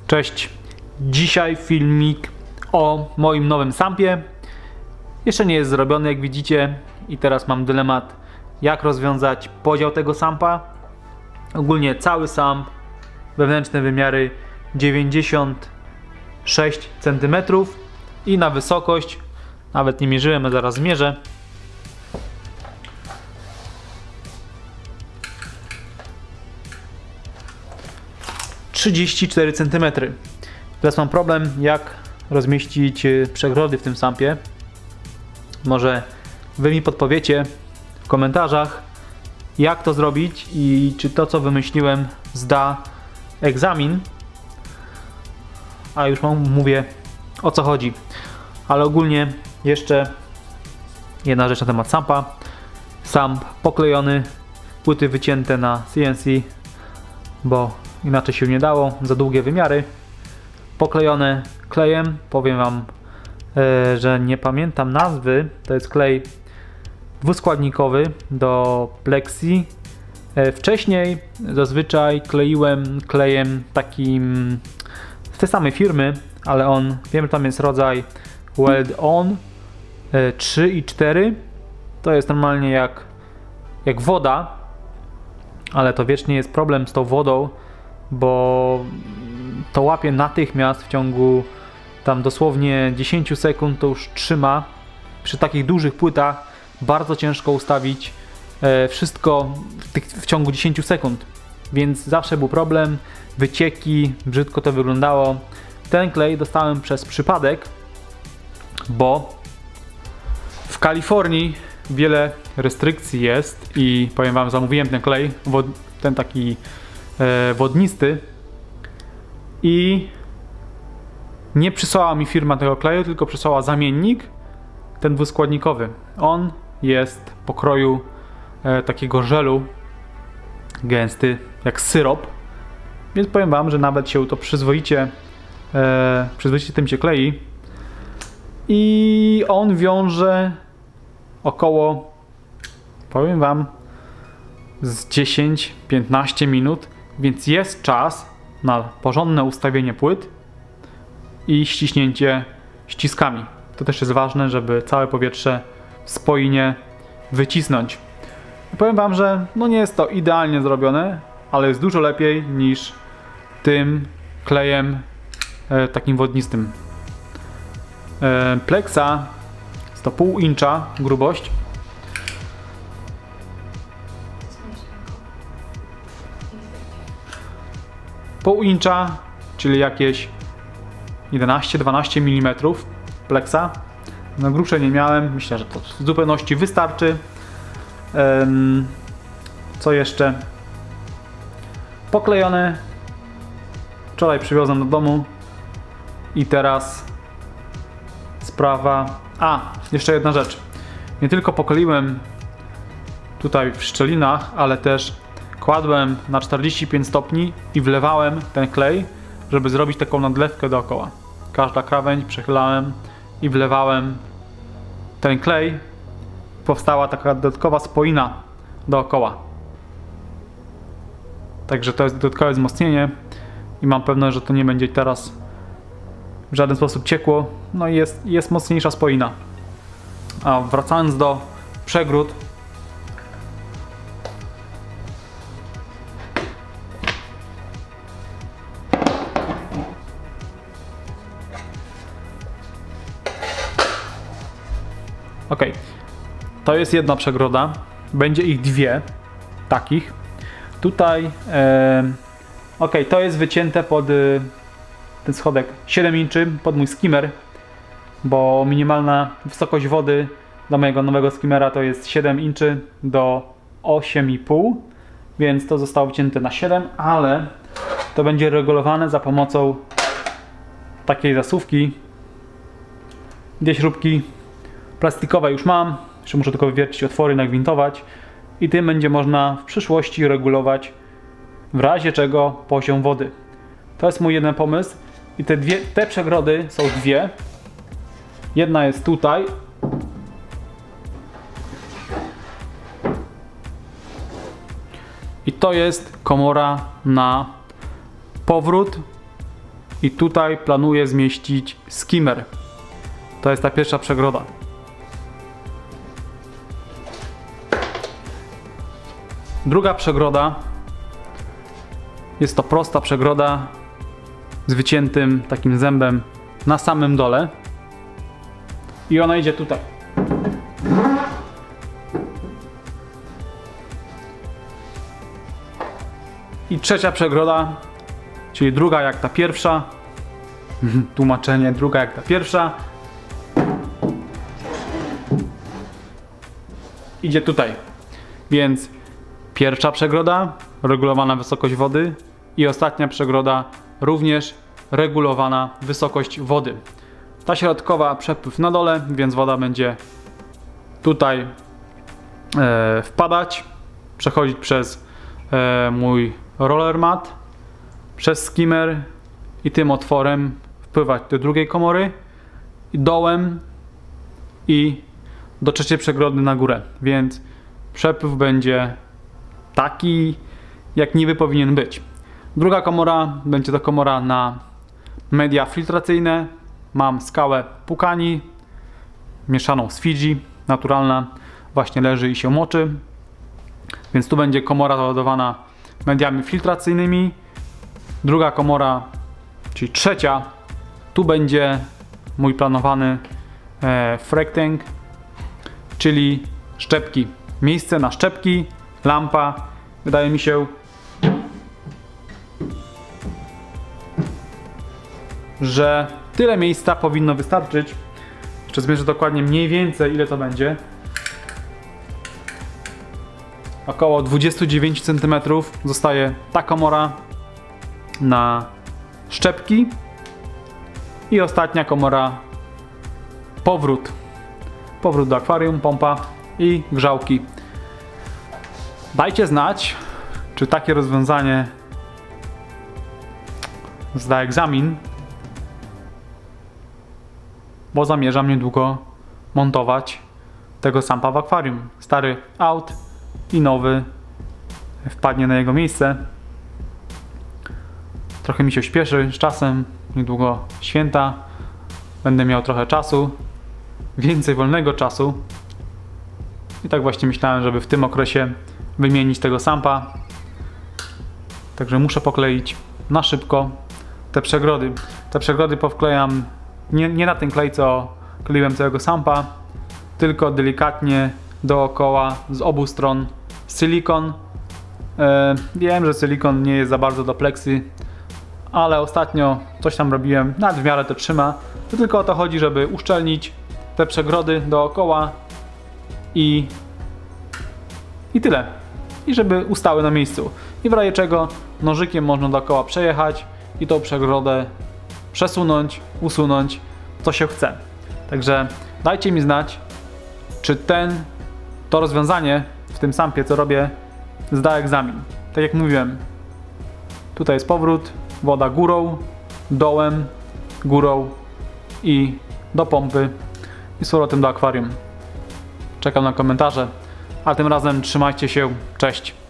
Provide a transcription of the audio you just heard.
Cześć, dzisiaj filmik o moim nowym sampie. Jeszcze nie jest zrobiony, jak widzicie, i teraz mam dylemat, jak rozwiązać podział tego sampa. Ogólnie cały samp, wewnętrzne wymiary 96 cm i na wysokość, nawet nie mierzyłem, a zaraz zmierzę, 34 cm. Teraz mam problem, jak rozmieścić przegrody w tym sampie. Może wy mi podpowiecie w komentarzach, jak to zrobić i czy to, co wymyśliłem, zda egzamin. A już mówię, o co chodzi. Ale ogólnie jeszcze jedna rzecz na temat sampa. Samp poklejony, płyty wycięte na CNC, bo inaczej się nie dało, za długie wymiary. Poklejone klejem, powiem wam, że nie pamiętam nazwy. To jest klej dwuskładnikowy do plexi. Wcześniej zazwyczaj kleiłem klejem takim z tej samej firmy, ale on, wiem, że tam jest rodzaj Weld On 3 i 4. To jest normalnie jak woda, ale to wiecznie jest problem z tą wodą, bo to łapie natychmiast w ciągu tam dosłownie 10 sekund, to już trzyma. Przy takich dużych płytach bardzo ciężko ustawić wszystko w ciągu 10 sekund, więc zawsze był problem, wycieki, brzydko to wyglądało. Ten klej dostałem przez przypadek, bo w Kalifornii wiele restrykcji jest i powiem wam, zamówiłem ten klej, ten taki wodnisty, i nie przysłała mi firma tego kleju, tylko przysłała zamiennik, ten dwuskładnikowy. On jest pokroju takiego żelu, gęsty, jak syrop, więc powiem wam, że nawet się to przyzwoicie tym się klei i on wiąże około, powiem wam, z 10-15 minut, więc jest czas na porządne ustawienie płyt i ściśnięcie ściskami. To też jest ważne, żeby całe powietrze w spoinie wycisnąć. I powiem wam, że no nie jest to idealnie zrobione, ale jest dużo lepiej niż tym klejem takim wodnistym. Plexa jest to pół incza grubość. Pół incza, czyli jakieś 11-12 mm plexa. No grubsze nie miałem, myślę, że to w zupełności wystarczy. Co jeszcze? Poklejone. Wczoraj przywiozłem do domu i teraz sprawa... jeszcze jedna rzecz. Nie tylko pokleiłem tutaj w szczelinach, ale też kładłem na 45 stopni i wlewałem ten klej, żeby zrobić taką nadlewkę dookoła. Każda krawędź przechylałem i wlewałem ten klej. Powstała taka dodatkowa spoina dookoła. Także to jest dodatkowe wzmocnienie i mam pewność, że to nie będzie teraz w żaden sposób ciekło. No i jest mocniejsza spoina. A wracając do przegród, ok, to jest jedna przegroda, będzie ich dwie takich. Tutaj ok, to jest wycięte pod ten schodek 7 inczy, pod mój skimmer, bo minimalna wysokość wody dla mojego nowego skimmera to jest 7 inczy do 8,5, więc to zostało wycięte na 7, ale to będzie regulowane za pomocą takiej zasuwki. Dwie śrubki plastikowe już mam, jeszcze muszę tylko wywiercić otwory, nagwintować i tym będzie można w przyszłości regulować w razie czego poziom wody. To jest mój jeden pomysł i te przegrody są dwie. Jedna jest tutaj i to jest komora na powrót i tutaj planuję zmieścić skimmer. To jest ta pierwsza przegroda. Druga przegroda jest to prosta przegroda z wyciętym takim zębem na samym dole i ona idzie tutaj. I trzecia przegroda, czyli druga jak ta pierwsza, tłumaczenie, druga jak ta pierwsza, idzie tutaj. Więc pierwsza przegroda, regulowana wysokość wody i ostatnia przegroda, również regulowana wysokość wody. Ta środkowa przepływ na dole, więc woda będzie tutaj wpadać, przechodzić przez mój roller mat, przez skimmer i tym otworem wpływać do drugiej komory i dołem i do trzeciej przegrody na górę, więc przepływ będzie taki, jak niby powinien być. Druga komora będzie to komora na media filtracyjne. Mam skałę Pukani mieszaną z Fidżi, naturalna, właśnie leży i się moczy, więc tu będzie komora załadowana mediami filtracyjnymi. Druga komora, czyli trzecia, tu będzie mój planowany frag tank, czyli szczepki, miejsce na szczepki, lampa. Wydaje mi się, że tyle miejsca powinno wystarczyć. Jeszcze zmierzę dokładnie mniej więcej ile to będzie. Około 29 cm zostaje ta komora na szczepki i ostatnia komora powrót do akwarium, pompa i grzałki. Dajcie znać, czy takie rozwiązanie zda egzamin, bo zamierzam niedługo montować tego sampa w akwarium. Stary out i nowy wpadnie na jego miejsce. Trochę mi się śpieszy z czasem, niedługo święta, będę miał trochę czasu, więcej wolnego czasu i tak właśnie myślałem, żeby w tym okresie wymienić tego sampa. Także muszę pokleić na szybko te przegrody. Te przegrody powklejam nie na ten klej, co kleiłem całego sampa, tylko delikatnie dookoła z obu stron silikon. Wiem, że silikon nie jest za bardzo do pleksy, ale ostatnio coś tam robiłem, nawet w miarę to trzyma. To tylko o to chodzi, żeby uszczelnić te przegrody dookoła i tyle. I żeby ustały na miejscu. I w razie czego nożykiem można dookoła przejechać i tą przegrodę przesunąć, usunąć, co się chce. Także dajcie mi znać, czy to rozwiązanie w tym sampie, co robię, zda egzamin. Tak jak mówiłem, tutaj jest powrót, woda górą, dołem, górą i do pompy i z powrotem do akwarium. Czekam na komentarze, a tym razem trzymajcie się, cześć!